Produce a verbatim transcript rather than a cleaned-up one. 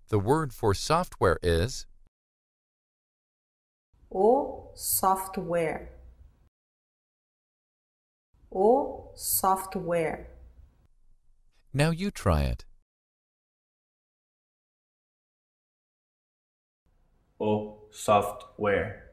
The word for software is O software. O software. Now you try it. O software.